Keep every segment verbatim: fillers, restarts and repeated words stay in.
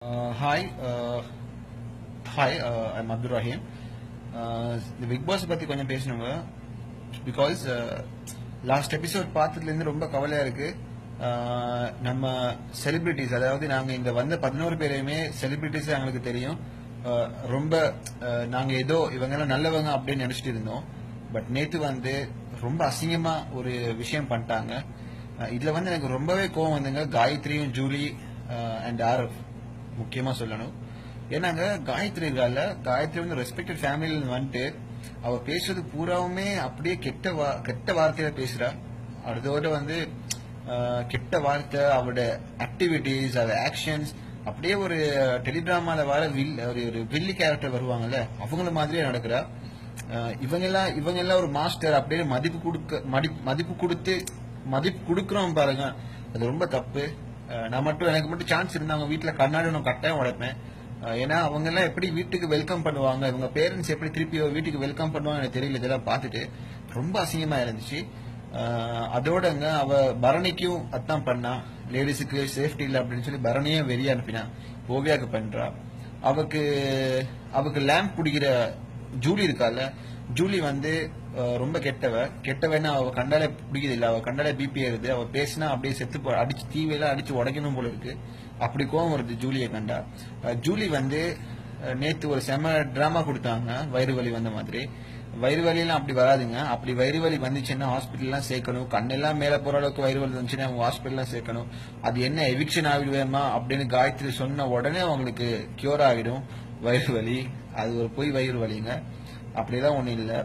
Uh, hi, uh, hi. Uh, I'm Abdul Rahim. Uh, the Big Boss பத்தி கொஞ்சம் பேசணுங்க because last episode பார்த்ததுலேருந்து ரொம்ப கவலையாக இருக்கு. Uh, நம்ம செலிபிரிட்டிஸ், அதாவது நாங்கள் இந்த வந்த பதினோரு பேரையுமே செலிபிரிட்டிஸ் எங்களுக்கு தெரியும். Uh, ரொம்ப uh, நாங்கள் ஏதோ இவங்கெல்லாம் நல்லவங்க அப்படின்னு நினச்சிட்டு இருந்தோம். பட் நேற்று வந்து ரொம்ப அசிங்கமாக ஒரு விஷயம் பண்ணிட்டாங்க. Uh, இதில் வந்து எனக்கு ரொம்பவே கோவம் வந்துங்க. காயத்ரியும் ஜூலி அண்ட் ஆரவ் முக்கியமா சொல்லணும். ஏன்னாங்க காயத்ரி இருக்கால, காயத்ரி வந்து ரெஸ்பெக்டட் ஃபேமிலியில் வந்துட்டு அவ பேசுறது பூராவுமே அப்படியே கெட்ட வா கெட்ட வார்த்தையில பேசுறா. அதோட வந்து கெட்ட வார்த்தை, அவரோட ஆக்டிவிட்டிஸ், அவ ஆக்ஷன்ஸ் அப்படியே ஒரு டெலிகிராமால வர வில் ஒரு ஒரு வில்லி கேரக்டர் வருவாங்கல்ல, அவங்கள மாதிரியே நடக்கிறா. இவங்க எல்லாம் இவங்க எல்லாம் ஒரு மாஸ்டர் அப்படியே மதிப்பு கொடுக்க மதிப்பு கொடுத்து மதிப்பு கொடுக்குறோம் பாருங்க, அது ரொம்ப தப்பு. நான் மட்டும் எனக்கு மட்டும் சான்ஸ் இருந்தா அவங்க வீட்டுல கண்ணாடி நான் கட்டாயம் உடைப்பேன். ஏன்னா அவங்க எல்லாம் எப்படி வீட்டுக்கு வெல்கம் பண்ணுவாங்க, இவங்க பேரண்ட்ஸ் எப்படி திருப்பி வீட்டுக்கு வெல்கம் பண்ணுவாங்க எனக்கு தெரியல. இதெல்லாம் பார்த்துட்டு ரொம்ப அசிங்கமா இருந்துச்சு. அதோடங்க அவ பரணிக்கும் அத்தான் பண்ணா, லேடிஸுக்கு சேஃப்டி இல்லை அப்படின்னு சொல்லி பரணியும் வெளியே அனுப்பினா, ஓவியாக்கு பண்றா. அவக்கு அவக்கு லேம்ப் பிடிக்கிற ஜூலி இருக்கால, ஜூலி வந்து ரொம்ப கெட்டவ. கெட்டவன்னா அவ கண்டாலே பிடிக்குது இல்ல, அவ கண்டாலே பிபி ஏறுது. அவ பேசினா அப்படியே செத்து போ அடிச்சு தீவையெல்லாம் அடிச்சு உடைக்கணும் போல இருக்கு. அப்படி கோவம் வருது ஜூலியை கண்டா. ஜூலி வந்து நேத்து ஒரு செம டிராமா கொடுத்தாங்க, வயிறு வலி வந்த மாதிரி. வயிறு வலியெல்லாம் அப்படி வராதுங்க. அப்படி வயிறு வலி வந்துச்சுன்னா ஹாஸ்பிட்டல்லாம் சேர்க்கணும். கண்ணெல்லாம் மேல போற அளவுக்கு வயிறு வலி வந்துச்சுன்னா அவங்க ஹாஸ்பிட்டல்லாம் சேர்க்கணும். அது என்ன எவிக்ஷன் ஆகிடுவேமா அப்படின்னு காயத்ரி சொன்ன உடனே அவங்களுக்கு கியூர் ஆகிடும் வயிறு வலி. அது ஒரு பொய் வயிறு வலிங்க, அப்படிதான் ஒண்ணு இல்லை.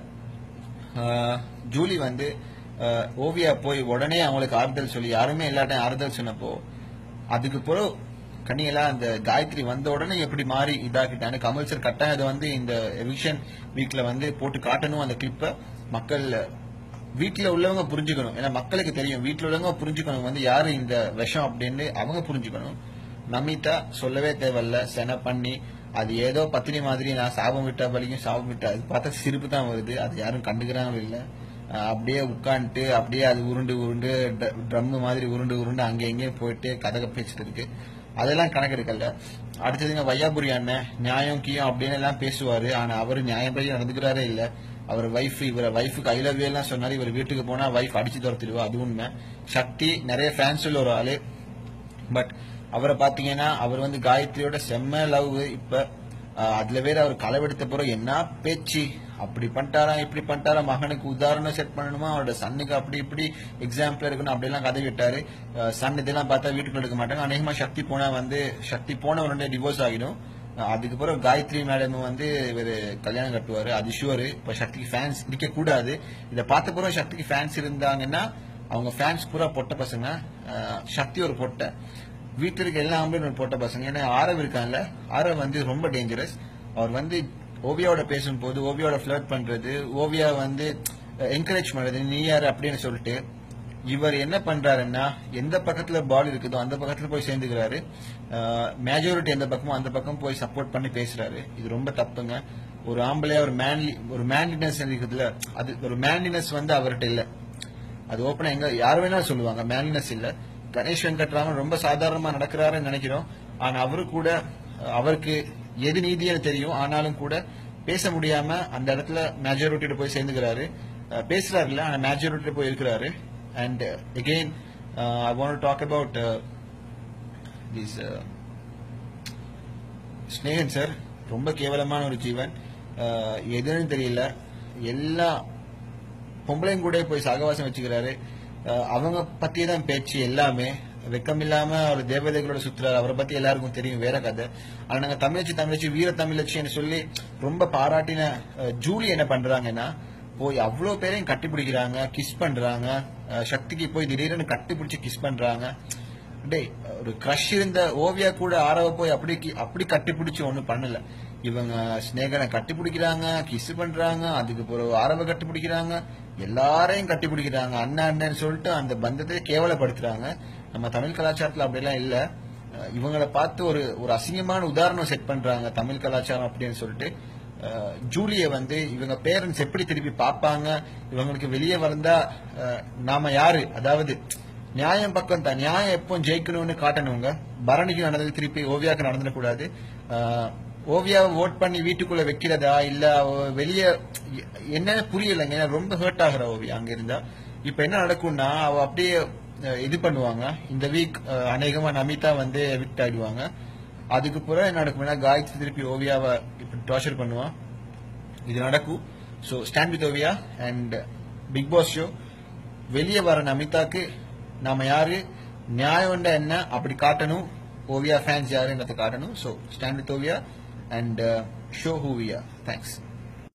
ஜூலி வந்து ஓவியா போய் உடனே அவங்களுக்கு ஆறுதல் சொல்லி, யாருமே எல்லாட்டையும் ஆறுதல் சொன்னப்போ அதுக்கு பிறகு கண்ணியெல்லாம் அந்த காயத்ரி வந்த உடனே எப்படி மாறி இதாக்கிட்டான்னு கமல் சார் கட்டாயம் அதை வந்து இந்த எவிக்ஷன் வீக்ல வந்து போட்டு காட்டணும். அந்த கிளிப்பை மக்கள் வீட்டுல உள்ளவங்க புரிஞ்சுக்கணும். ஏன்னா மக்களுக்கு தெரியும், வீட்டுல உள்ளவங்க புரிஞ்சுக்கணும் வந்து யாரு இந்த விஷம் அப்படின்னு அவங்க புரிஞ்சுக்கணும். நமிதா சொல்லவே தேவையில்ல, சென பண்ணி அது ஏதோ பத்தினி மாதிரி நான் சாபம் விட்டா வலிக்கும் சாபம் விட்டா, அது பார்த்தா சிரிப்பு தான் வருது. அது யாரும் கண்டுக்கிறாங்க இல்லை. அப்படியே உட்காந்துட்டு அப்படியே அது உருண்டு உருண்டு ட்ரம் மாதிரி உருண்டு உருண்டு அங்கே எங்கேயும் போயிட்டு கதக பேசிட்டு இருக்கு. அதெல்லாம் கணக்கு எடுக்கல. அடுத்ததுங்க வையாபுரி அண்ணன் நியாயம் கீயம் அப்படின்னு எல்லாம் பேசுவாரு. ஆனா அவரு நியாயப்படி நடந்துக்கிறாரே இல்ல. அவர் வைஃப் இவரை வைஃபுக்கு ஐ லவ் யூ எல்லாம் சொன்னாரு. இவர் வீட்டுக்கு போனா வைஃப் அடிச்சு துரத்திடுவா, அது உண்மை. சக்தி நிறைய ஃபேன்ஸ் உள்ள ஒரு ஆளு. பட் அவரை பாத்தீங்கன்னா அவர் வந்து காயத்ரியோட செம்ம லவ். இப்ப அதுல வேற அவர் களவெடுத்த பிறகு என்ன பேச்சு, அப்படி பண்ணிட்டாரா இப்படி பண்ணிட்டாரா, மகனுக்கு உதாரணம் செட் பண்ணணுமா, அவரோட சன்னுக்கு அப்படி இப்படி எக்ஸாம்பிள் இருக்கணும் அப்படிலாம் கதை விட்டாரு. சன் இதெல்லாம் பார்த்தா வீட்டுக்குள்ள எடுக்க மாட்டாங்க. அநேகமா சக்தி போனா வந்து சக்தி போன உடனே டிவோர்ஸ் ஆகிடும். அதுக்கு பிறகு காயத்ரி மேடம் வந்து இவர் கல்யாணம் கட்டுவாரு, அது ஷுவரு. இப்ப சக்திக்கு ஃபேன்ஸ் இருக்க கூடாது. இதை பார்த்த பிறகு சக்திக்கு ஃபேன்ஸ் இருந்தாங்கன்னா அவங்க ஃபேன்ஸ் பூரா பொட்ட பசங்க. சக்தி ஒரு பொட்டை, வீட்டில் இருக்க எல்லா ஆம்பளையும் போட்ட பசங்க. ஏன்னா ஆரவ் இருக்காங்கல்ல, ஆரவ் வந்து ரொம்ப டேஞ்சரஸ். அவர் வந்து ஓவியாவோட பேசும்போது ஓவியாவோட ஃபிளர்ட் பண்றது, ஓவியா வந்து என்கரேஜ் பண்றது, நீ யாரு அப்படின்னு சொல்லிட்டு இவர் என்ன பண்றாருன்னா எந்த பக்கத்துல பால் இருக்குதோ அந்த பக்கத்துல போய் சேர்ந்துக்கிறாரு. மேஜாரிட்டி எந்த பக்கமோ அந்த பக்கம் போய் சப்போர்ட் பண்ணி பேசுறாரு. இது ரொம்ப தப்புங்க. ஒரு ஆம்பளையா ஒரு மேன்லி ஒரு மேன்லினஸ் இருக்குதுல, அது ஒரு மேன்லினஸ் வந்து அவர்கிட்ட இல்ல. அது ஓப்பனா எங்க யார் வேணாலும் சொல்லுவாங்க, மேன்லினஸ் இல்ல. கணேஷ் வெங்கட்ராமன் ரொம்ப சாதாரணமா நடக்கிறாருன்னு நினைக்கிறோம். ஆனா அவரு கூட அவருக்கு எது நீதின்னு தெரியும், ஆனாலும் கூட பேச முடியாம அந்த இடத்துல மேஜாரிட்டியோட போய் சேர்ந்துக்கிறாரு. பேசுறாரு இல்ல, ஆனா மேஜாரிட்டியோட போய் இருக்கிறாரு. And again I want to talk about this Snehan sir. ரொம்ப கேவலமான ஒரு ஜீவன், எதுன்னு தெரியல. எல்லா பொம்பளையும் கூட போய் சகவாசம் வச்சுக்கிறாரு. அவங்க பத்தி தான் பேச்சு எல்லாமே. வெக்கம் இல்லாம அவர் தேவதைகளோட சுத்துறாரு, அவரை பத்தி எல்லாருக்கும் தெரியும், வேற கதை. ஆனா நாங்க தமிழச்சி தமிழச்சி வீர தமிழச்சின்னு சொல்லி ரொம்ப பாராட்டின ஜூலி என்ன பண்றாங்கன்னா போய் அவ்வளவு பேரையும் கட்டி பிடிக்கிறாங்க, கிஸ் பண்றாங்க. சக்திக்கு போய் திடீர்னு கட்டி பிடிச்சி கிஸ் பண்றாங்க. டே ஒரு கிரஷ் இருந்த ஓவியா கூட ஆரவ போய் அப்படி அப்படி கட்டி பிடிச்சி ஒன்னும் பண்ணல. இவங்க ஸ்னேகனை கட்டி பிடிக்கிறாங்க, கிஸ் பண்றாங்க, அதுக்கு பிறகு ஆரவ கட்டி பிடிக்கிறாங்க, எல்லாரையும் கட்டி பிடிக்கிறாங்க. அண்ணன் அண்ணன் சொல்லிட்டு அந்த பந்தத்தை கேவலப்படுத்துறாங்க. நம்ம தமிழ் கலாச்சாரத்துல அப்படிலாம் இல்ல. இவங்களை பார்த்து ஒரு ஒரு அசிங்கமான உதாரணம் செட் பண்றாங்க தமிழ் கலாச்சாரம் அப்படின்னு சொல்லிட்டு. ஜூலிய வந்து இவங்க பேரண்ட்ஸ் எப்படி திருப்பி பார்ப்பாங்க, இவங்களுக்கு வெளியே வந்தா நாம யாரு, அதாவது நியாயம் பக்கம் தான். நியாயம் எப்போ ஜெயிக்கணும்னு காட்டணுங்க. பரணிக்கு நடந்தது திருப்பி ஓவியாவுக்கு நடந்துடக்கூடாது. ஓவியாவை ஓட் பண்ணி வீட்டுக்குள்ள வைக்கிறதா இல்ல வெளியே என்னன்னு புரியலைங்க. ரொம்ப ஹர்ட் ஆகுற ஓவியா அங்க இருந்தா. இப்ப என்ன நடக்கும்னா அவ அப்படியே இது பண்ணுவாங்க. இந்த வீக் அநேகமா நமிதா வந்து விட் ஆயிடுவாங்க. அதுக்கு பிறகு என்ன நடக்கும்னா காயத்ரி திருப்பி ஓவியாவை இப்படி டார்ச்சர் பண்ணுவான். இது நடக்கும். So stand with Oviya and Big Boss show. வெளியே வர நமிதாக்கு நாம யாரு, நியாயம் என்ன அப்படி காட்டணும். ஓவியா ஃபேன்ஸ் யாருன்றதை காட்டணும். So stand with Oviya and show who we are. Thanks.